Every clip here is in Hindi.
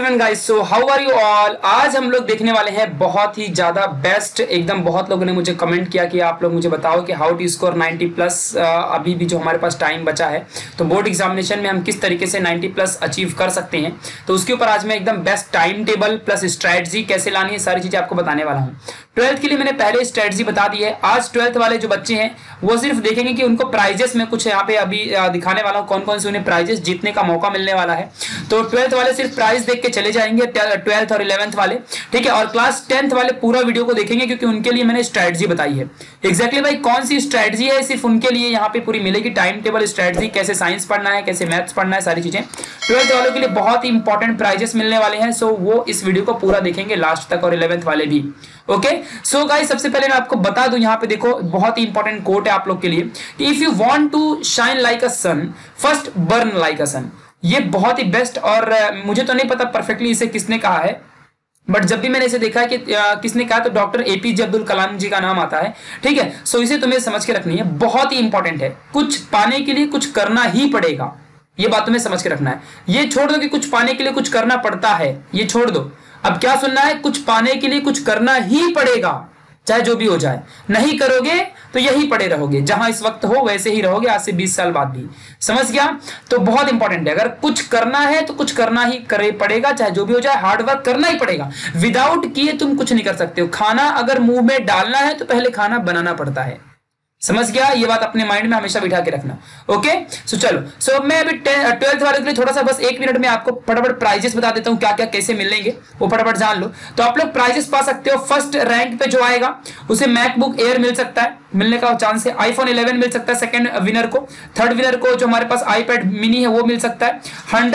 Everyone guys, so how are you all. आज हम लोग देखने वाले हैं बहुत ही ज्यादा बेस्ट, एकदम बहुत लोगों ने मुझे कमेंट किया कि आप लोग मुझे बताओ कि हाउ टू स्कोर 90 प्लस। अभी भी जो हमारे पास टाइम बचा है तो बोर्ड एग्जामिनेशन में हम किस तरीके से 90 प्लस अचीव कर सकते हैं, तो उसके ऊपर आज मैं एकदम best time table plus strategy कैसे लानी है सारी चीजें आपको बताने वाला हूँ। 12th के लिए मैंने पहले स्ट्रेटजी बता दी है। आज 12th वाले जो बच्चे हैं वो सिर्फ देखेंगे कि उनको प्राइजेस में कुछ यहाँ पे अभी दिखाने वाला हूँ कौन कौन से उन्हें प्राइजेस जीतने का मौका मिलने वाला है। तो 12th वाले सिर्फ प्राइस देख के चले जाएंगे, 12th और 11th वाले, ठीक है। और क्लास 10th वाले पूरा वीडियो को देखेंगे क्योंकि उनके लिए मैंने स्ट्रेटजी बताई है। एग्जैक्टली भाई कौन सी स्ट्रेटजी है सिर्फ उनके लिए यहाँ पे पूरी मिलेगी, टाइम टेबल स्ट्रेटजी, कैसे साइंस पढ़ना है, कैसे मैथ्स पढ़ना है, सारी चीजें 12th वालों के लिए बहुत ही इंपॉर्टेंट प्राइजेस मिलने वाले हैं। सो वो इस वीडियो को पूरा देखेंगे लास्ट तक, और 11th वाले भी। ओके सो गाइस, सबसे पहले मैं आपको बता दूं, यहाँ पे देखो बहुत ही इंपॉर्टेंट कोट है आप लोग के लिए कि if you want to shine like a sun first burn like a sun. ये बहुत ही बेस्ट, और मुझे तो नहीं पता परफेक्टली इसे किसने कहा है, बट जब भी मैंने इसे देखा है कि किसने कहा तो डॉक्टर एपीजे अब्दुल कलाम जी का नाम आता है, ठीक है। सो इसे तुम्हें समझ के रखनी है, बहुत ही इंपॉर्टेंट है। कुछ पाने के लिए कुछ करना ही पड़ेगा, ये बात तुम्हें समझ के रखना है। ये छोड़ दो कि कुछ पाने के लिए कुछ करना पड़ता है, ये छोड़ दो। अब क्या सुनना है, कुछ पाने के लिए कुछ करना ही पड़ेगा, चाहे जो भी हो जाए। नहीं करोगे तो यही पड़े रहोगे, जहां इस वक्त हो वैसे ही रहोगे आज से 20 साल बाद भी। समझ गया? तो बहुत इंपॉर्टेंट है, अगर कुछ करना है तो कुछ करना ही करे पड़ेगा, चाहे जो भी हो जाए, हार्डवर्क करना ही पड़ेगा। विदाउट किए तुम कुछ नहीं कर सकते हो। खाना अगर मुंह में डालना है तो पहले खाना बनाना पड़ता है। समझ गया? ये बात अपने माइंड में हमेशा बिठा के रखना। ओके सो चलो, सो मैं अभी 12th वाले के लिए थोड़ा सा बस 1 मिनट में आपको फटाफट प्राइजेस बता देता हूँ, क्या क्या कैसे मिलेंगे वो फटाफट जान लो। तो आप लोग प्राइजेस पा सकते हो। फर्स्ट रैंक पे जो आएगा उसे मैकबुक एयर मिल सकता है, मिलने का चांस है। iPhone 11 मिल सकता है सेकंड विनर को। थर्ड विनर को जो हमारे पास iPad मिनी है वो मिल सकता है।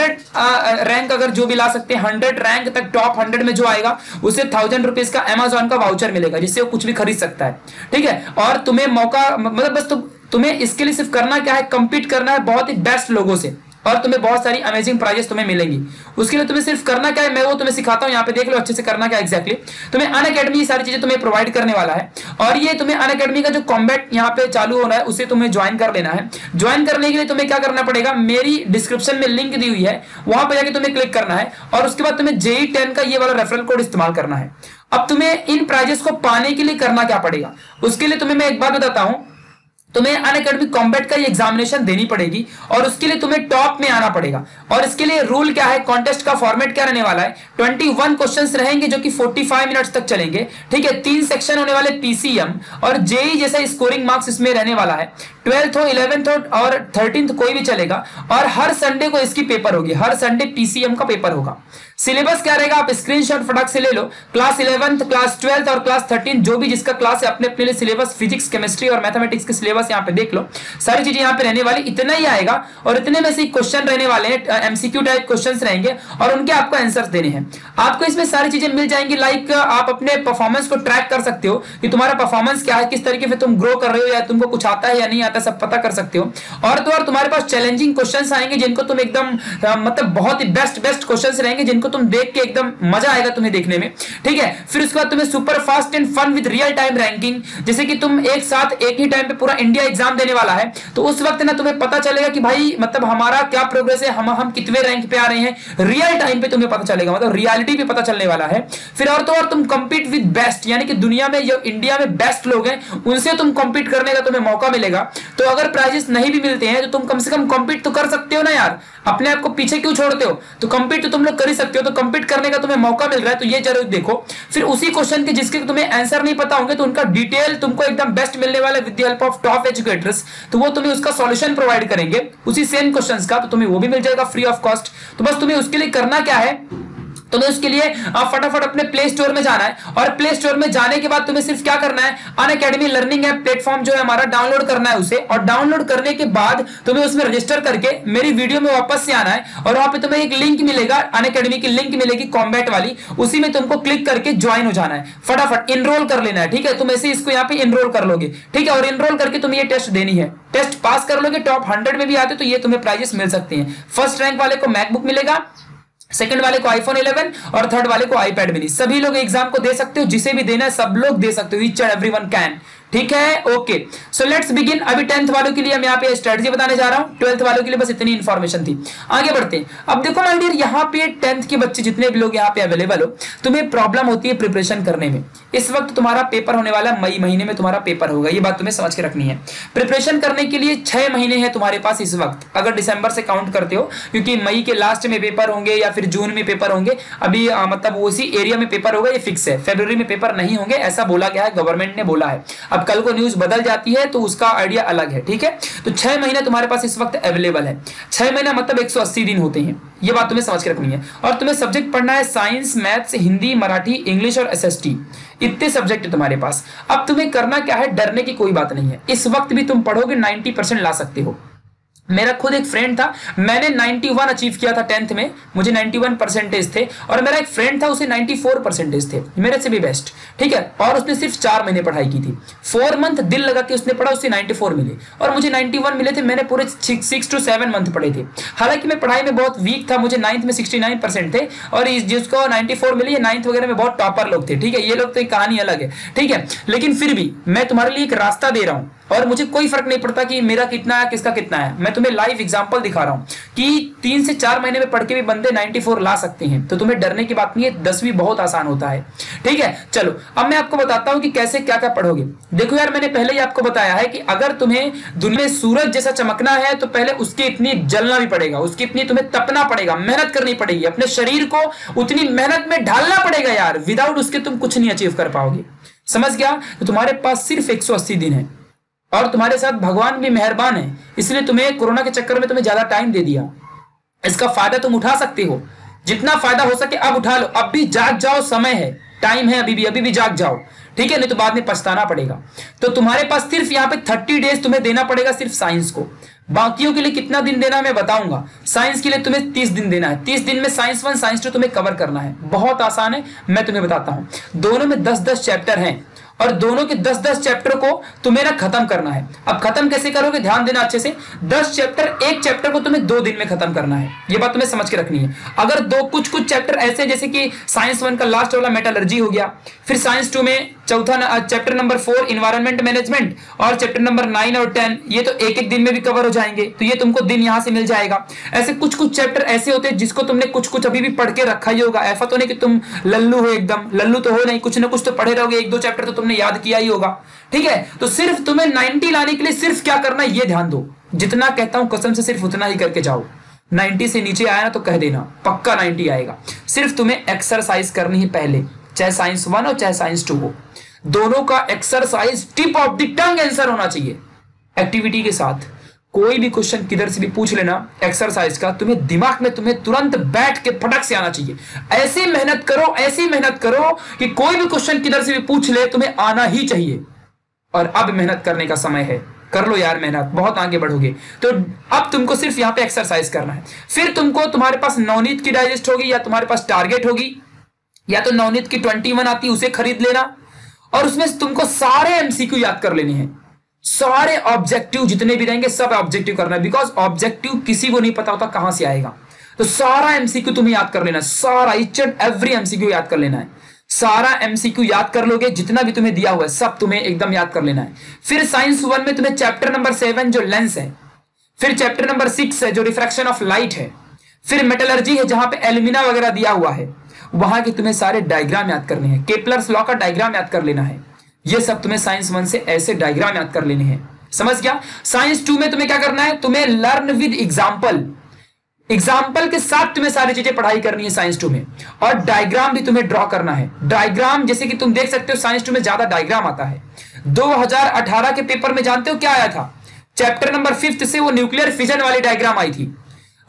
100 रैंक अगर जो भी ला सकते हैं, 100 रैंक तक टॉप 100 में जो आएगा उसे 1000 रुपीज का Amazon का वाउचर मिलेगा, जिससे वो कुछ भी खरीद सकता है, ठीक है। और तुम्हें मौका, मतलब बस तुम्हें इसके लिए सिर्फ करना क्या है, कंपीट करना है बहुत ही बेस्ट लोगों से, और तुम्हें बहुत सारी अमेजिंग प्राइजेस तुम्हें मिलेंगी। उसके लिए तुम्हें सिर्फ करना क्या है, मैं वो तुम्हें सिखाता हूं, यहाँ पे देख लो अच्छे से करना क्या एग्जैक्टली। तुम्हें अनअकैडमी सारी चीजें तुम्हें प्रोवाइड करने वाला है, और ये तुम्हें अनअकैडमी का जो कॉम्बैट यहाँ पे चालू हो रहा है उसे तुम्हें ज्वाइन कर लेना है। ज्वाइन करने के लिए तुम्हें क्या करना पड़ेगा, मेरी डिस्क्रिप्शन में लिंक दी हुई है, वहां पर जाके तुम्हें क्लिक करना है, और उसके बाद तुम्हें JEE 10 का ये वाला रेफरल कोड इस्तेमाल करना है। अब तुम्हें इन प्राइजेस को पाने के लिए करना क्या पड़ेगा, उसके लिए तुम्हें मैं एक बात बताता हूं, तुम्हें अनअकैडमी कॉम्बैट का ये एग्जामिनेशन देनी पड़ेगी, और उसके लिए तुम्हें टॉप में आना पड़ेगा। और इसके लिए रूल क्या है, कॉन्टेस्ट का फॉर्मेट क्या रहने वाला है, 21 क्वेश्चंस रहेंगे जो कि 45 मिनट्स तक चलेंगे, ठीक है। 3 सेक्शन होने वाले PCM और JEE जैसा स्कोरिंग मार्क्स इसमें रहने वाला है। 12th हो, 11th हो और 13th कोई भी चलेगा, और हर संडे को इसकी पेपर होगी, हर संडे PCM का पेपर होगा। सिलेबस क्या रहेगा आप स्क्रीनशॉट फटाक से ले लो। क्लास 11th, क्लास 12th और क्लास 13 जो भी जिसका क्लास है अपने अपने लिए सिलेबस, फिजिक्स, केमिस्ट्री और मैथमेटिक्स के सिलेबस यहाँ पे देख लो, सारी चीजें यहाँ पे रहने वाली। इतना ही आएगा, और इतने में से क्वेश्चन रहने वाले हैं, MCQ टाइप क्वेश्चंस रहेंगे, और उनके आपको आंसर्स देने हैं। आपको इसमें सारी चीजें मिल जाएंगी, लाइक आप अपने परफॉर्मेंस को ट्रैक कर सकते हो कि तुम्हारा परफॉर्मेंस क्या है, किस तरीके से तुम ग्रो कर रहे हो, या तुमको कुछ आता है या नहीं आता, सब पता कर सकते हो। और तो और तुम्हारे पास चैलेंजिंग क्वेश्चंस आएंगे जिनको तुम एकदम मतलब बहुत ही बेस्ट क्वेश्चंस रहेंगे जिनको तुम देख के एकदम मजा आएगा तुम्हें देखने में, ठीक है। फिर उसके बाद तुम्हें super fast and fun with real time ranking, जैसे कि तुम एक साथ एक ही टाइम पे पूरा इंडिया एग्जाम देने वाला है, तो उस वक्त ना तुम्हें पता चलेगा कि भाई मतलब हमारा क्या प्रोग्रेस है, हम कितने रैंक पे आ रहे हैं, रियल टाइम पे तुम्हें पता चलेगा, मतलब रियलिटी पे पता चलने वाला है। फिर और तो और तुम कंपीट विद बेस्ट, यानी कि दुनिया में जो इंडिया में बेस्ट लोग हैं उनसे तुम कंपीट करने का तुम्हें मौका मिलेगा। तो अगर प्राइजेस नहीं भी मिलते हैं तो तुम कम से कम कंपीट तो कर सकते हो ना यार, अपने आप को पीछे क्यों छोड़ते हो, तो कंपीट तो तुम लोग कर ही सकते हो। तो कंपीट करने का तुम्हें मौका मिल रहा है, तो ये जरूर देखो। फिर उसी क्वेश्चन के जिसके तुम्हें आंसर नहीं पता होंगे तो उनका डिटेल तुमको एकदम बेस्ट मिलने वाला with the help of top educators, तो वो तुम्हें उसका सॉल्यूशन प्रोवाइड करेंगे उसी सेम क्वेश्चंस का, तो तुम्हें वो भी मिल जाएगा फ्री ऑफ कॉस्ट। तो बस तुम्हें उसके लिए करना क्या है, तुम्हें उसके लिए फटाफट अपने प्ले स्टोर में जाना है, और प्ले स्टोर में जाने के बाद तुम्हें सिर्फ क्या करना है, अनअकैडमी लर्निंग ऐप प्लेटफॉर्म जो है हमारा डाउनलोड करना है उसे, और डाउनलोड करने के बाद तुम्हें उसमें रजिस्टर करके मेरी वीडियो में वापस से आना है, और वहां पे तुम्हें एक लिंक मिलेगा, अनअकैडमी की लिंक मिलेगी कॉम्बैट वाली, उसी में तुमको क्लिक करके ज्वाइन हो जाना है, फटाफट इनरोल कर लेना है, ठीक है। तुम ऐसे इसको यहाँ पे इनरोल कर लोगे, ठीक है, और इनरोल करके तुम्हें ये टेस्ट देनी है। टेस्ट पास कर लोगे, टॉप 100 में भी आते तो ये तुम्हें प्राइजेस मिल सकते हैं। फर्स्ट रैंक वाले को मैकबुक मिलेगा, सेकंड वाले को iPhone 11 और थर्ड वाले को iPad मिनी। सभी लोग एग्जाम को दे सकते हो, जिसे भी देना है सब लोग दे सकते हो, ईच एंड एवरीवन कैन, ठीक है, ओके। So let's begin. अभी 10th वालों के लिए हम यहाँ पे स्ट्रेटजी बताने जा रहा हूँ, 12th वालों के लिए बस इतनी इंफॉर्मेशन थी। आगे बढ़ते हैं। अब देखो माय डियर, यहाँ पे 10th के बच्चे जितने भी लोग यहाँ पे अवेलेबल हो, तुम्हें प्रॉब्लम होती है प्रिपरेशन करने में। इस वक्त तुम्हारा पेपर होने वाला, मई महीने में तुम्हारा पेपर होगा, ये बात तुम्हें समझ के रखनी है। प्रिपरेशन करने के लिए 6 महीने है तुम्हारे पास इस वक्त, अगर दिसंबर से काउंट करते हो, क्योंकि मई के लास्ट में पेपर होंगे या फिर जून में पेपर होंगे। अभी मतलब उसी एरिया में पेपर होगा, ये फिक्स है। फरवरी में पेपर नहीं होंगे ऐसा बोला गया है, गवर्नमेंट ने बोला है। अब कल को न्यूज बदल जाती है तो उसका आइडिया अलग है, ठीक है। तो 6 महीने तुम्हारे पास इस वक्त अवेलेबल है। 6 महीना मतलब 180 दिन होते हैं, ये बात तुम्हें समझ के रखनी है। और तुम्हें सब्जेक्ट पढ़ना है science, maths, Hindi, Marathi, English और एसएसटी, इतने सब्जेक्ट है तुम्हारे पास। अब तुम्हें करना क्या है, डरने की कोई बात नहीं है। इस वक्त भी तुम पढ़ोगे 90% ला सकते हो। मेरा खुद एक फ्रेंड था, मैंने 91 अचीव किया था 10th में, मुझे 91 परसेंटेज थे। और मेरा एक फ्रेंड था, उसे 94 परसेंटेज थे, मेरे से भी बेस्ट, ठीक है। और उसने सिर्फ 4 महीने पढ़ाई की थी, 4 मंथ दिल लगा के उसने पढ़ा, उससे 94 मिले और मुझे 91 मिले थे। मैंने पूरे 6 to 7 मंथ पढ़े थे। हालांकि मैं पढ़ाई में बहुत वीक था, मुझे 9th में 69% थे और जिसको 94 मिले, ये 9th वगैरह में बहुत टॉपर लोग थे, ठीक है। ये लोग तो एक कहानी अलग है, ठीक है। लेकिन फिर भी मैं तुम्हारे लिए एक रास्ता दे रहा हूं और मुझे कोई फर्क नहीं पड़ता कि मेरा कितना है किसका कितना है। मैं तुम्हें लाइव एग्जांपल दिखा रहा हूं कि 3 से 4 महीने में पढ़ के भी बंदे 94 ला सकते हैं। तो तुम्हें डरने की बात नहीं है, 10वीं बहुत आसान होता है, ठीक है। चलो अब मैं आपको बताता हूं कि कैसे क्या क्या पढ़ोगे। देखो यार, मैंने पहले ही आपको बताया है कि अगर तुम्हें दुनिया में सूरज जैसा चमकना है तो पहले उसके इतनी जलना भी पड़ेगा, उसकी इतनी तुम्हें तपना पड़ेगा, मेहनत करनी पड़ेगी, अपने शरीर को उतनी मेहनत में ढालना पड़ेगा यार। विदाउट उसके तुम कुछ नहीं अचीव कर पाओगे, समझ गया। तो तुम्हारे पास सिर्फ 180 दिन है और तुम्हारे साथ भगवान भी मेहरबान है, इसलिए तुम्हें कोरोना के चक्कर में तुम्हें ज्यादा टाइम दे दिया। इसका फायदा तुम उठा सकते हो, जितना फायदा हो सके अब उठा लो। अब भी जाग जाओ, समय है, टाइम है, अभी भी जाग जाओ, ठीक है, नहीं तो बाद में पछताना पड़ेगा। तो तुम्हारे पास सिर्फ यहाँ पे 30 डेज तुम्हें देना पड़ेगा सिर्फ साइंस को। बाकियों के लिए कितना दिन देना है मैं बताऊंगा। साइंस के लिए तुम्हें 30 दिन देना है। 30 दिन में साइंस 1 साइंस 2 तुम्हें कवर करना है। बहुत आसान है, मैं तुम्हें बताता हूं। दोनों में 10-10 चैप्टर हैं और दोनों के 10-10 चैप्टर को तुम्हें ना खत्म करना है। अब खत्म कैसे करोगे, ध्यान देना अच्छे से। 10 चैप्टर, एक चैप्टर को तुम्हें 2 दिन में खत्म करना है, ये बात तुम्हें समझ के रखनी है। अगर कुछ चैप्टर ऐसे, जैसे कि साइंस 1 का लास्ट वाला मेटलर्जी हो गया, फिर साइंस 2 में चौथा चैप्टर नंबर 4 इन्वायरमेंट मैनेजमेंट और चैप्टर नंबर 9 और 10 ये तो एक दिन में भी कवर हो जाएंगे, तो ये तुमको दिन यहां से मिल जाएगा। ऐसे कुछ चैप्टर ऐसे होते हैं जिसको तुमने कुछ अभी भी पढ़ के रखा ही होगा। ऐसा तो नहीं कि तुम लल्लू हो, एकदम लल्लू तो हो नहीं, कुछ ना कुछ तो पढ़े रहोगे, 1-2 चैप्टर तो तुमने याद किया ही होगा, ठीक है। तो सिर्फ तुम्हें 90 लाने के लिए सिर्फ क्या करना है ये ध्यान दो। जितना कहता हूं कसम से सिर्फ उतना ही करके जाओ। 90 से नीचे आया ना तो कह देना, पक्का 90 आएगा। सिर्फ तुम्हें एक्सरसाइज करनी है पहले, चाहे साइंस 1 हो चाहे साइंस 2 हो, दोनों का exercise tip of the tongue answer होना चाहिए एक्टिविटी के साथ। कोई भी क्वेश्चन किधर से भी पूछ लेना एक्सरसाइज का, तुम्हें दिमाग में तुम्हें तुरंत बैठ के फटक से आना चाहिए। ऐसी मेहनत करो कि कोई भी क्वेश्चन किधर से भी पूछ ले तुम्हें आना ही चाहिए। और अब मेहनत करने का समय है, कर लो यार मेहनत, बहुत आगे बढ़ोगे। तो अब तुमको सिर्फ यहाँ पे एक्सरसाइज करना है। फिर तुमको, तुम्हारे पास नवनीत की डाइजेस्ट होगी या तुम्हारे पास टारगेट होगी, या तो नवनीत की 21 आती है उसे खरीद लेना और उसमें तुमको सारे एमसीक्यू याद कर लेने हैं। सारे ऑब्जेक्टिव जितने भी रहेंगे सब ऑब्जेक्टिव करना है, बिकॉज ऑब्जेक्टिव किसी को नहीं पता होता कहां से आएगा। तो सारा एमसीक्यू तुम्हें याद कर लेना है, सारा ईच एंड एवरी एमसीक्यू याद कर लेना है। सारा एमसीक्यू याद कर लोगे, जितना भी तुम्हें दिया हुआ है सब तुम्हें एकदम याद कर लेना है। फिर साइंस 1 में तुम्हें चैप्टर नंबर 7 जो लेंस है, फिर चैप्टर नंबर 6 है जो रिफ्रैक्शन ऑफ लाइट है, फिर मेटलर्जी है जहां पे एल्यूमिना वगैरह दिया हुआ है, वहां के तुम्हें सारे डायग्राम याद करने हैं। केपलर्स लॉ का डायग्राम याद कर लेना है। ये सब तुम्हें साइंस 1 से ऐसे डायग्राम याद कर लेने हैं, समझ गया। साइंस 2 में तुम्हें क्या करना है, तुम्हें लर्न विद एग्जाम्पल, एग्जाम्पल के साथ तुम्हें सारी चीजें पढ़ाई करनी है साइंस 2 में। और डायग्राम भी तुम्हें ड्रॉ करना है। डायग्राम जैसे कि तुम देख सकते हो साइंस 2 में ज्यादा डायग्राम आता है। 2018 के पेपर में जानते हो क्या आया था, चैप्टर नंबर 5 से वो न्यूक्लियर फिजन वाली डायग्राम आई थी।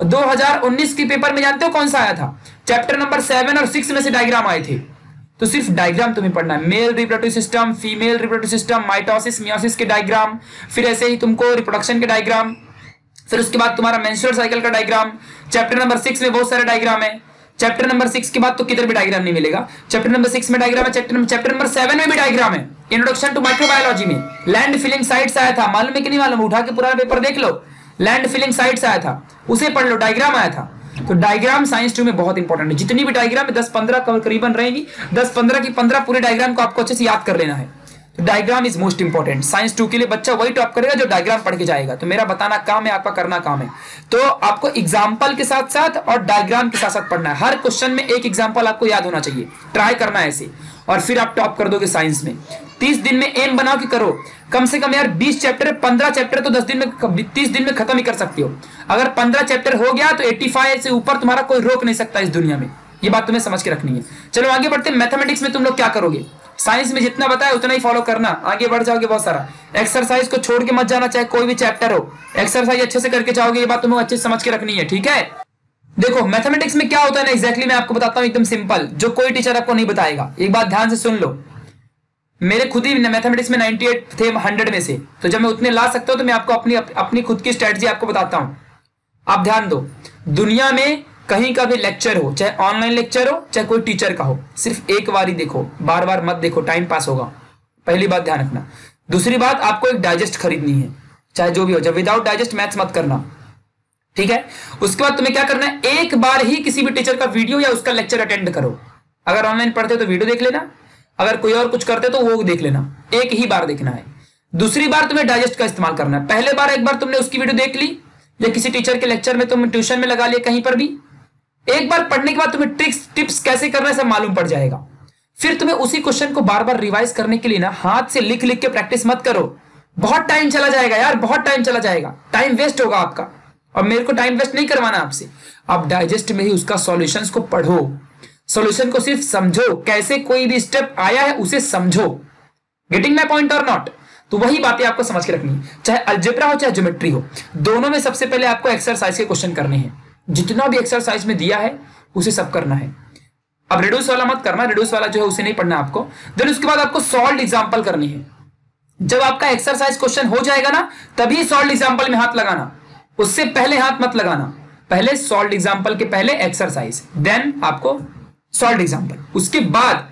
2019 के पेपर में जानते हो कौन सा आया था, चैप्टर नंबर 7 और 6 में से डायग्राम आए थे। तो सिर्फ डायग्राम तुम्हें पढ़ना है। Male reproductive system, female reproductive system, mitosis meiosis के डायग्राम, फिर ऐसे ही तुमको रिप्रोडक्शन के डायग्राम, फिर उसके बाद तुम्हारा मेंस्ट्रुअल साइकिल का डायग्राम। चैप्टर नंबर 6 में बहुत सारे डायग्राम है। चैप्टर नंबर 6 के बाद तो किधर भी डायग्राम नहीं मिलेगा। चैप्टर नंबर 6 में डायग्राम है, चैप्टर नंबर 7 में भी डायग्राम है। इंट्रोडक्शन टू माइक्रोबायोलॉजी में लैंड फिलिंग साइट्स आया था, मालूम है कि नहीं मालूम, उठा के पुराना पेपर देख लो। लैंड फिलिंग साइट्स आया था, उसे पढ़ लो, डायग्राम आया था। तो डायग्राम साइंस 2 में बहुत इंपॉर्टेंट है। जितनी भी डायग्राम है 10-15 करीबन रहेंगी, 10-15 की 15 पूरे डायग्राम को आपको अच्छे से याद कर लेना है। Diagram is most important. Science 2 के लिए बच्चा वही टॉप करेगा जो डायग्राम पढ़ के जाएगा। तो मेरा बताना काम है, आपका करना काम है। तो आपको एग्जाम्पल के साथ साथ और डायग्राम के साथ साथ पढ़ना है। हर क्वेश्चन में एक एग्जाम्पल आपको याद होना चाहिए, ट्राई करना है ऐसे, और फिर आप टॉप कर दोगे साइंस में। 30 दिन में एम बनाओ कि करो कम से कम यार 20 चैप्टर, 15 चैप्टर तो 10 दिन में 30 दिन में खत्म ही कर सकते हो। अगर 15 चैप्टर हो गया तो 85 से ऊपर तुम्हारा कोई रोक नहीं सकता इस दुनिया में। ये बात तुम्हें समझ के रखनी है। चलो आगे बढ़ते हैं। मैथमेटिक्स में तुम लोग क्या करोगे? साइंस में जितना बताया उतना ही फॉलो करना, आगे बढ़ जाओगे बहुत सारा। एक्सरसाइज को छोड़ के मत जाना, चाहे कोई भी चैप्टर हो, एक्सरसाइज अच्छे से करके जाओगे। ये बात तुम्हें अच्छे से समझ के रखनी है, ठीक है। देखो मैथमेटिक्स में क्या होता है ना, एग्जैक्टली मैं आपको बताता हूं, एकदम सिंपल, जो कोई टीचर आपको नहीं बताएगा। एक बात ध्यान से सुन लो, मेरे खुद ही मैथमेटिक्स में 98 थे 100 में से, तो जब मैं उतने ला सकता हूं तो मैं आपको अपनी खुद की स्ट्रेटजी आपको बताता हूं। आप ध्यान दो, दुनिया में कहीं का भी लेक्चर हो, चाहे ऑनलाइन लेक्चर हो चाहे कोई टीचर का हो, सिर्फ एक बार ही देखो, बार बार मत देखो, टाइम पास होगा। पहली बात ध्यान रखना। दूसरी बात, आपको एक डाइजेस्ट खरीदनी है, चाहे जो भी हो। जब विदाउट डाइजेस्ट मैथ्स मत करना, ठीक है। उसके बाद तुम्हें क्या करना है, एक बार ही किसी भी टीचर का वीडियो या उसका लेक्चर अटेंड करो। अगर ऑनलाइन पढ़ते तो वीडियो देख लेना, अगर कोई और कुछ करते तो वो देख लेना, एक ही बार देखना है। दूसरी बार तुम्हें डाइजेस्ट का इस्तेमाल करना है। पहले बार एक बार तुमने उसकी वीडियो देख ली, या किसी टीचर के लेक्चर में तुम ट्यूशन में लगा लिया, कहीं पर भी एक बार पढ़ने के बाद तुम्हें ट्रिक्स टिप्स कैसे करना है सब मालूम पड़ जाएगा। फिर तुम्हें उसी क्वेश्चन को बार बार रिवाइज करने के लिए ना हाथ से लिख लिख के प्रैक्टिस मत करो, बहुत टाइम चला जाएगा यार, बहुत टाइम चला जाएगा, टाइम वेस्ट होगा आपका। और मेरे को टाइम वेस्ट नहीं करवाना आपसे। आप डाइजेस्ट में ही उसका सॉल्यूशंस को पढ़ो, सॉल्यूशन को सिर्फ समझो, कैसे कोई भी स्टेप आया है उसे समझो। Getting my point or not? तो वही बातें आपको समझ के रखनी है, चाहे अलजेब्रा हो चाहे ज्योमेट्री हो। दोनों में सबसे पहले आपको एक्सरसाइज के क्वेश्चन करने हैं, जितना भी एक्सरसाइज में दिया है उसे सब करना है। अब रिड्यूस वाला मत करना, रिड्यूस वाला जो है उसे नहीं पढ़ना आपको। देन उसके बाद आपको सॉल्व एग्जांपल करनी है। जब आपका एक्सरसाइज क्वेश्चन हो जाएगा ना, तभी सॉल्व एग्जांपल में हाथ लगाना, उससे पहले हाथ मत लगाना। पहले सॉल्व एग्जांपल के पहले एक्सरसाइज, देन आपको सॉल्व एग्जांपल। उसके बाद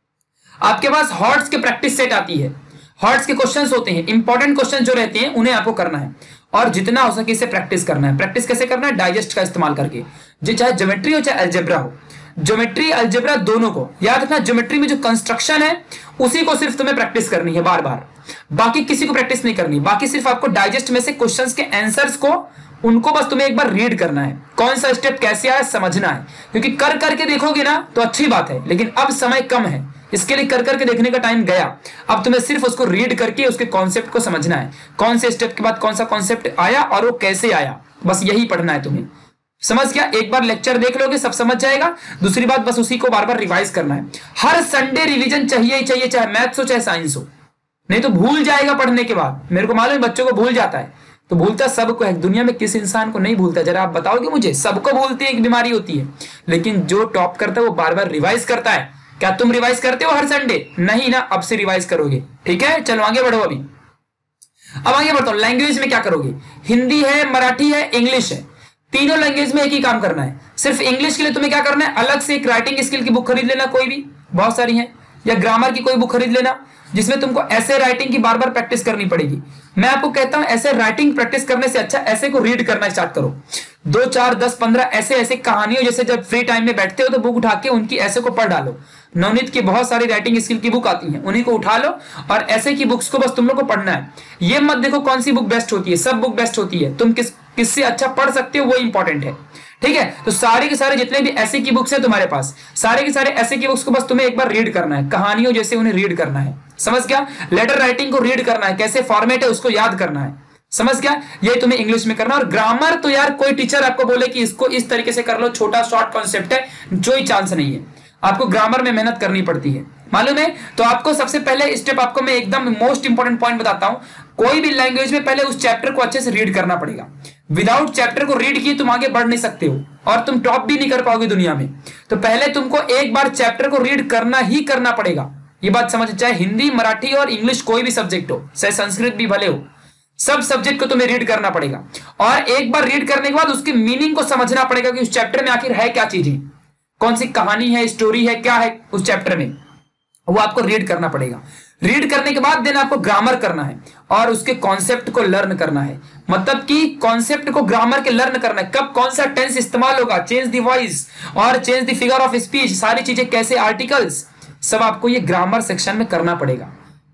आपके पास हॉट्स के प्रैक्टिस सेट आती है। हॉट्स के क्वेश्चंस होते हैं, इंपॉर्टेंट क्वेश्चन जो रहते हैं उन्हें आपको करना है, और जितना हो सके इसे प्रैक्टिस करना है। प्रैक्टिस कैसे करना है? डाइजेस्ट का इस्तेमाल करके, जो चाहे ज्योमेट्री हो चाहे अलजेब्रा हो। ज्योमेट्री अलजेब्रा दोनों को याद रखना। ज्योमेट्री में जो कंस्ट्रक्शन है उसी को सिर्फ तुम्हें प्रैक्टिस करनी है बार बार, बाकी किसी को प्रैक्टिस नहीं करनी। बाकी सिर्फ आपको डाइजेस्ट में से क्वेश्चंस के आंसर्स को, उनको बस तुम्हें एक बार रीड करना है, कौन सा स्टेप कैसे आया समझना है। क्योंकि कर करके देखोगे ना तो अच्छी बात है, लेकिन अब समय कम है, इसके लिए कर करके देखने का टाइम गया। अब तुम्हें सिर्फ उसको रीड करके उसके कॉन्सेप्ट को समझना है, कौन से स्टेप के बाद कौन सा कॉन्सेप्ट आया और वो कैसे आया, बस यही पढ़ना है तुम्हें। समझ गया? एक बार लेक्चर देख लोगे सब समझ जाएगा। दूसरी बात, बस उसी को बार बार रिवाइज करना है। हर संडे रिवीजन चाहिए ही चाहिए, चाहे मैथ्स हो चाहे साइंस हो, नहीं तो भूल जाएगा पढ़ने के बाद। मेरे को मालूम है बच्चों को भूल जाता है, तो भूलता सबको है। दुनिया में किस इंसान को नहीं भूलता? जरा आप बताओगे मुझे? सबको भूलती है, एक बीमारी होती है। लेकिन जो टॉप करता है वो बार बार रिवाइज करता है। क्या तुम रिवाइज करते हो हर संडे? नहीं ना, अब से रिवाइज करोगे, ठीक है। चलो आगे बढ़ो। अभी अब आगे बढ़ता हूं। लैंग्वेज में क्या करोगे? हिंदी है, मराठी है, इंग्लिश है, तीनों लैंग्वेज में एक ही काम करना है। सिर्फ इंग्लिश के लिए तुम्हें क्या करना है, अलग से एक राइटिंग स्किल की बुक खरीद लेना, कोई भी, बहुत सारी है, या ग्रामर की कोई बुक खरीद लेना, जिसमें तुमको ऐसे राइटिंग की बार बार प्रैक्टिस करनी पड़ेगी। मैं आपको कहता हूं ऐसे राइटिंग प्रैक्टिस करने से अच्छा ऐसे को रीड करना स्टार्ट करो। 2, 4, 10, 15 ऐसे ऐसे कहानियों जैसे जब फ्री टाइम में बैठते हो तो बुक उठा के उनकी ऐसे को पढ़ डालो। नवनीत की बहुत सारी राइटिंग स्किल की बुक आती हैं, उन्हीं को उठा लो और ऐसे की बुक्स को बस तुम लोग को पढ़ना है। ये मत देखो कौन सी बुक बेस्ट होती है, सब बुक बेस्ट होती है, तुम किससे अच्छा पढ़ सकते हो वो इंपॉर्टेंट है, ठीक है। तो सारे के सारे जितने भी ऐसे की बुक्स है तुम्हारे पास, सारे के सारे ऐसे की बुक्स को बस तुम्हें एक बार रीड करना है, कहानियों जैसे उन्हें रीड करना है। समझ गया? लेटर राइटिंग को रीड करना है, कैसे फॉर्मेट है उसको याद करना है। समझ गया? ये तुम्हें इंग्लिश में करना। और ग्रामर तो यार कोई टीचर आपको बोले कि इसको इस तरीके से कर लो, छोटा शॉर्ट कॉन्सेप्ट है, कोई चांस नहीं है। आपको ग्रामर में मेहनत करनी पड़ती है, मालूम है। तो आपको सबसे पहले स्टेप आपको मैं एकदम मोस्ट इंपॉर्टेंट पॉइंट बताता हूं। कोई भी लैंग्वेज में पहले उस चैप्टर को अच्छे से रीड करना पड़ेगा। विदाउट चैप्टर को रीड किए तुम आगे बढ़ नहीं सकते हो और तुम टॉप भी नहीं कर पाओगे दुनिया में। तो पहले तुमको एक बार चैप्टर को रीड करना ही करना पड़ेगा। ये बात समझ, चाहे हिंदी, मराठी और इंग्लिश कोई भी सब्जेक्ट हो, चाहे संस्कृत भी भले हो, सब सब्जेक्ट को तुम्हें रीड करना पड़ेगा। और एक बार रीड करने के बाद उसकी मीनिंग को समझना पड़ेगा कि उस चैप्टर में आखिर है क्या चीजें, कौन सी कहानी है, स्टोरी है, क्या है उस चैप्टर में, वो आपको रीड करना पड़ेगा। रीड करने के बाद देन आपको ग्रामर करना है और उसके कॉन्सेप्ट को लर्न करना है। मतलब कि कॉन्सेप्ट को ग्रामर के लर्न करना है, कब कौन सा टेंस इस्तेमाल होगा, चेंज द वॉइस और change the figure of speech, सारी चीजें कैसे, आर्टिकल्स, सब आपको ये ग्रामर सेक्शन में करना पड़ेगा,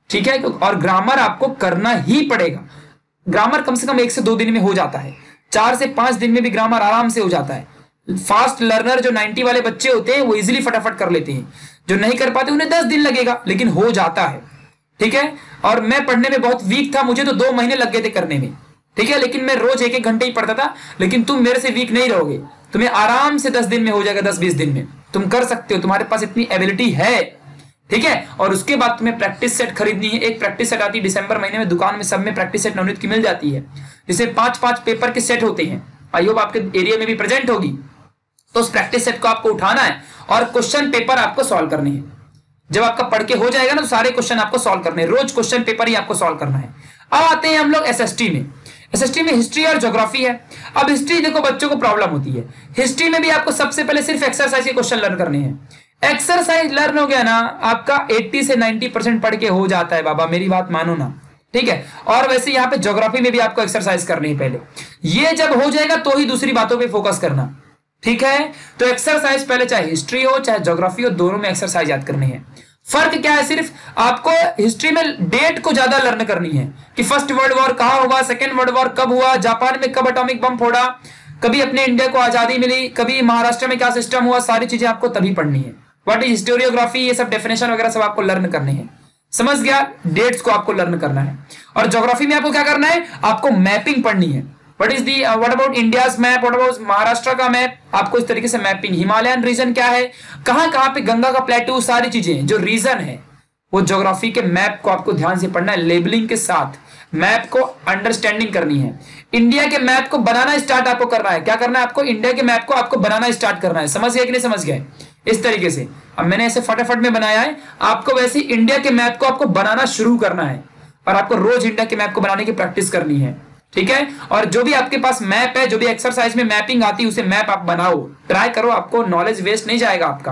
ठीक है, और ग्रामर आपको करना ही पड़ेगा। ग्रामर कम से कम 1 से 2 दिन में हो जाता है, 4 से 5 दिन में भी ग्रामर आराम से हो जाता है। फास्ट लर्नर जो 90 वाले बच्चे होते हैं वो इजीली फटाफट कर लेते हैं, जो नहीं कर पाते उन्हें 10 दिन लगेगा, लेकिन हो जाता है। ठीक है, और मैं पढ़ने में बहुत वीक था, मुझे तो 2 महीने लग गए थे करने में। ठीक है, लेकिन मैं रोज 1-1 घंटे ही पढ़ता था। लेकिन तुम मेरे से वीक नहीं रहोगे, तुम्हें आराम से 10 दिन में हो जाएगा, 10-20 दिन में तुम कर सकते हो, तुम्हारे पास इतनी एबिलिटी है। ठीक है, और उसके बाद तुम्हें प्रैक्टिस सेट खरीदनी है। एक प्रैक्टिस सेट आती है दिसंबर महीने में, दुकान में सब में प्रैक्टिस सेट नवनीत की मिल जाती है, जिसमें 5-5 पेपर के सेट होते हैं। आई होप आपके एरिया में भी प्रेजेंट होगी। तो उस प्रैक्टिस सेट को आपको उठाना है और क्वेश्चन पेपर आपको सॉल्व करने हैं। जब आपका पढ़ के हो जाएगा ना, तो सारे क्वेश्चन आपको सॉल्व करने हैं, रोज क्वेश्चन पेपर ही आपको सॉल्व करना है। अब आते हैं हम लोग एसएसटी में। एसएसटी में हिस्ट्री और ज्योग्राफी है। अब हिस्ट्री देखो बच्चों को प्रॉब्लम होती है, हिस्ट्री में भी आपको सबसे पहले सिर्फ एक्सरसाइज के क्वेश्चन लर्न करने हैं। एक्सरसाइज लर्न हो गया ना, आपका 80 से 90% पढ़ के हो जाता है बाबा, मेरी बात मानो ना। ठीक है, और वैसे यहाँ पे ज्योग्राफी में भी आपको एक्सरसाइज करनी है पहले। ये जब हो जाएगा तो ही दूसरी बातों पे फोकस करना। ठीक है, तो एक्सरसाइज पहले, चाहे हिस्ट्री हो चाहे ज्योग्राफी हो, दोनों में एक्सरसाइज याद करनी है। फर्क क्या है, सिर्फ आपको हिस्ट्री में डेट को ज्यादा लर्न करनी है कि फर्स्ट वर्ल्ड वॉर कहां हुआ, सेकेंड वर्ल्ड वॉर कब हुआ, जापान में कब एटॉमिक बम फोड़ा, कभी अपने इंडिया को आजादी मिली, कभी महाराष्ट्र में क्या सिस्टम हुआ, सारी चीजें आपको तभी पढ़नी है। व्हाट इज हिस्टोरियोग्राफी, ये सब डेफिनेशन वगैरह सब आपको लर्न करने हैं। समझ गया, डेट्स को आपको लर्न करना है। और ज्योग्राफी में आपको क्या करना है, आपको मैपिंग पढ़नी है। What about India's map, what about Maharashtra का मैप, आपको इस तरीके से मैपिंग, हिमालयन रीजन क्या है, कहां कहां पे गंगा का प्लेटू, सारी चीजें जो रीजन है वो ज्योग्राफी के मैप को आपको ध्यान से पढ़ना है, लेबलिंग के साथ मैप को अंडरस्टैंडिंग करनी है। इंडिया के मैप को बनाना स्टार्ट आपको करना है। क्या करना है आपको, इंडिया के मैप को आपको बनाना स्टार्ट करना है। समझ गए कि नहीं समझ गए, इस तरीके से। अब मैंने ऐसे फटाफट में बनाया है, आपको वैसे इंडिया के मैप को आपको बनाना शुरू करना है, और आपको रोज इंडिया के मैप को बनाने की प्रैक्टिस करनी है। ठीक है, और जो भी आपके पास मैप है, जो भी एक्सरसाइज में मैपिंग आती है, उसे मैप आप बनाओ, ट्राई करो, आपको नॉलेज वेस्ट नहीं जाएगा आपका।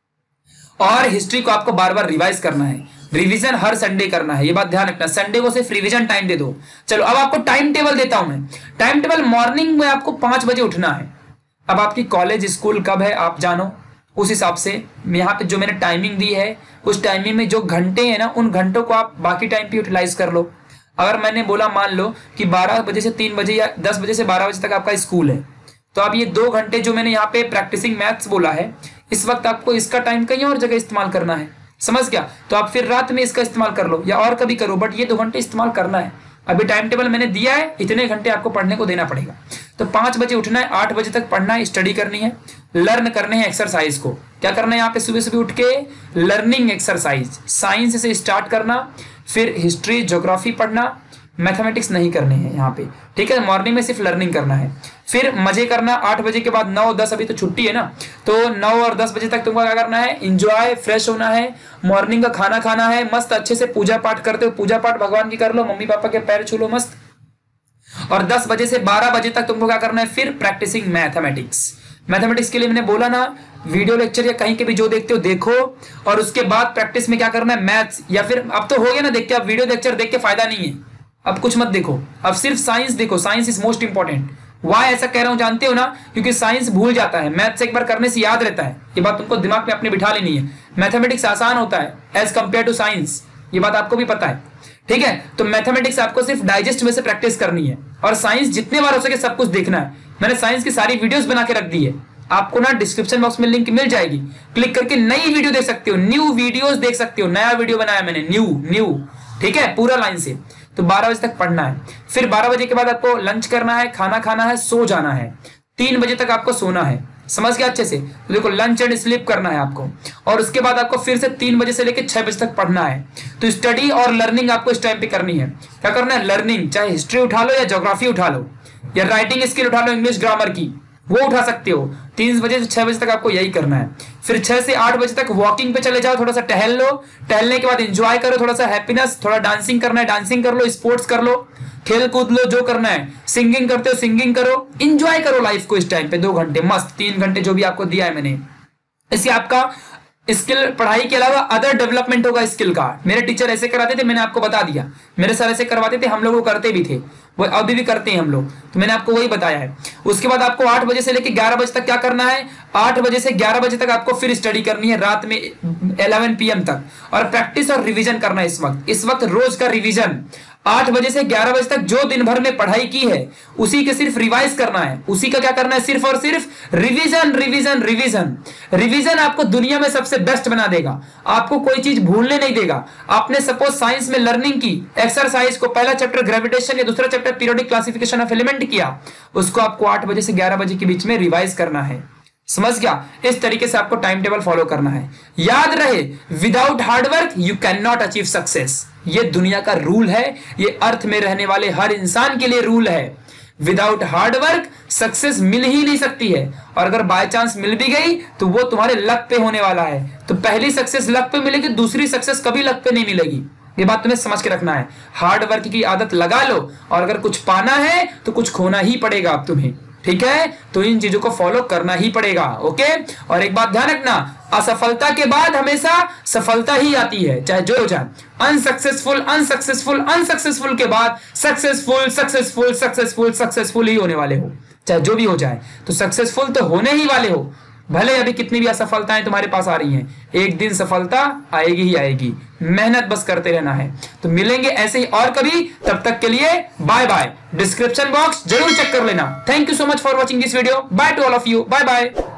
और हिस्ट्री को आपको बार बार रिवाइज करना है, रिवीजन हर संडे करना है, ये बात ध्यान रखना। संडे को सिर्फ रिवीजन टाइम दे दो। चलो अब आपको टाइम टेबल देता हूं मैं। टाइम टेबल, मॉर्निंग में आपको 5 बजे उठना है। अब आपकी कॉलेज स्कूल कब है आप जानो, उस हिसाब से यहाँ पे जो मैंने टाइमिंग दी है, उस टाइमिंग में जो घंटे हैं ना, उन घंटों को आप बाकी टाइम पे यूटिलाइज कर लो। अगर मैंने बोला मान लो कि 12 बजे से 3 बजे या 10 बजे से 12 बजे तक आपका स्कूल है, तो अब ये 2 घंटे जो मैंने यहाँ पे प्रैक्टिसिंग मैथ्स बोला है, इस वक्त आपको इसका टाइम कहीं और जगह इस्तेमाल करना है। समझ गया, तो आप फिर रात में इसका इस्तेमाल कर लो या और कभी करो, बट ये 2 घंटे इस्तेमाल करना है। अभी टाइम टेबल मैंने दिया है, इतने घंटे आपको पढ़ने को देना पड़ेगा। तो 5 बजे उठना है, 8 बजे तक पढ़ना है, स्टडी करनी है, लर्न करने हैं एक्सरसाइज को। क्या करना है यहाँ पे, सुबह सुबह उठ के लर्निंग एक्सरसाइज, साइंस से स्टार्ट करना, फिर हिस्ट्री ज्योग्राफी पढ़ना, मैथमेटिक्स नहीं करने हैं यहाँ पे। ठीक है, मॉर्निंग में सिर्फ लर्निंग करना है, फिर मजे करना। 8 बजे के बाद 9, 10, अभी तो छुट्टी है ना, तो 9 और 10 बजे तक तुमको क्या करना है, इंजॉय, फ्रेश होना है, मॉर्निंग का खाना खाना है, मस्त अच्छे से पूजा पाठ करते हो, पूजा पाठ भगवान की कर लो, मम्मी पापा के पैर छू लो मस्त। और 10 बजे से 12 बजे तक तुमको क्या करना है, फिर प्रैक्टिसिंग मैथमेटिक्स। मैथमेटिक्स के लिए मैंने बोला ना, वीडियो लेक्चर या कहीं के भी जो देखते हो देखो, और उसके बाद प्रैक्टिस में क्या करना है, मैथ्स, या फिर अब तो हो गया ना देख के, अब वीडियो लेक्चर देख के फायदा नहीं है, अब कुछ मत देखो, अब सिर्फ साइंस देखो। Science is most important. Why ऐसा कह रहा हूं जानते हो ना, क्योंकि साइंस भूल जाता है, मैथ्स एक बार करने से याद रहता है। ये बात तुमको दिमाग में अपने बिठा लेनी है। मैथमेटिक्स आसान होता है एज कंपेयर टू साइंस, ये बात आपको भी पता है। ठीक है, तो मैथमेटिक्स आपको सिर्फ डाइजेस्ट में से प्रैक्टिस करनी है, और साइंस जितने बार हो सके सब कुछ देखना है। मैंने साइंस की सारी वीडियोस बना के रख दी है, आपको ना डिस्क्रिप्शन बॉक्स में लिंक मिल जाएगी, क्लिक करके नई वीडियो देख सकते हो, न्यू वीडियोस देख सकते हो। नया वीडियो बनाया मैंने, न्यू। ठीक है, पूरा लाइन से। तो 12 बजे तक पढ़ना है, फिर 12 बजे के बाद आपको लंच करना है, खाना खाना है, सो जाना है। 3 बजे तक आपको सोना है। समझ गया अच्छे से, तो देखो लंच एंड स्लीप करना है आपको, और उसके बाद आपको फिर से 3 बजे से लेकर 6 बजे तक पढ़ना है। तो स्टडी और लर्निंग आपको इस टाइम पे करनी है। क्या करना है, लर्निंग, चाहे हिस्ट्री उठा लो या ज्योग्राफी उठा लो, या राइटिंग स्किल उठा लो, इंग्लिश ग्रामर की, वो उठा सकते हो। 3 बजे से 6 बजे तक आपको यही करना है। फिर 6 से 8 बजे तक वॉकिंग पे चले जाओ, थोड़ा सा टहल लो, टहलने के बाद एंजॉय करो, थोड़ा सा हैप्पीनेस, थोड़ा डांसिंग करना है डांसिंग कर लो, स्पोर्ट्स कर लो, खेल कूद लो, जो करना है, सिंगिंग करते हो सिंगिंग करो, एंजॉय करो लाइफ को इस टाइम पे। 2 घंटे मस्त, 3 घंटे जो भी आपको दिया है मैंने, इससे आपका स्किल पढ़ाई के अलावा अदर डेवलपमेंट होगा स्किल का। मेरे टीचर ऐसे कराते थे, मैंने आपको बता दिया। मेरे सर ऐसे करवाते थे, हम लोग वो करते भी थे, वो अभी भी करते हैं हम लोग, तो मैंने आपको वही बताया है। उसके बाद आपको 8 बजे से लेकर 11 बजे तक क्या करना है, 8 बजे से 11 बजे तक आपको फिर स्टडी करनी है, रात में 11 PM तक, और प्रैक्टिस और रिवीजन करना है। इस वक्त रोज का रिवीजन 8 बजे से 11 बजे तक जो दिन भर में पढ़ाई की है उसी के सिर्फ रिवाइज करना है, उसी का क्या करना है, सिर्फ और सिर्फ रिवीजन रिवीजन रिवीजन। रिवीजन आपको दुनिया में सबसे बेस्ट बना देगा, आपको कोई चीज भूलने नहीं देगा। आपने सपोज साइंस में लर्निंग की, एक्सरसाइज को पहला चैप्टर ग्रेविटेशन या दूसरा chapter periodic classification of element किया, उसको आपको 8 बजे से 11 बजे के बीच में रिवाइज करना है। समझ गया? इस तरीके से आपको टाइम टेबल फॉलो करना है। याद रहे, without hard work you can not achieve success. ये दुनिया का रूल है, ये अर्थ में रहने वाले हर इंसान के लिए रूल है। विदाउट हार्डवर्क सक्सेस मिल ही नहीं सकती है, और अगर बाय चांस मिल भी गई तो वो तुम्हारे लक पे होने वाला है। तो पहली सक्सेस लक पे मिलेगी, दूसरी सक्सेस कभी लक पे नहीं मिलेगी। ये बात तुम्हें समझ के रखना है। हार्डवर्क की आदत लगा लो, और अगर कुछ पाना है तो कुछ खोना ही पड़ेगा अब तुम्हें। ठीक है, तो इन चीजों को फॉलो करना ही पड़ेगा। ओके, और एक बात ध्यान रखना, असफलता के बाद हमेशा सफलता ही आती है, चाहे जो हो जाए। अनसक्सेसफुल अनसक्सेसफुल अनसक्सेसफुल के बाद सक्सेसफुल सक्सेसफुल सक्सेसफुल सक्सेसफुल ही होने वाले हो, चाहे जो भी हो जाए। तो सक्सेसफुल तो होने ही वाले हो, भले अभी कितनी भी असफलताएं तुम्हारे पास आ रही हैं, एक दिन सफलता आएगी ही आएगी। मेहनत बस करते रहना है। तो मिलेंगे ऐसे ही और कभी, तब तक के लिए बाय बाय। डिस्क्रिप्शन बॉक्स जरूर चेक कर लेना। Thank you so much for watching this video. Bye to all of you, bye bye.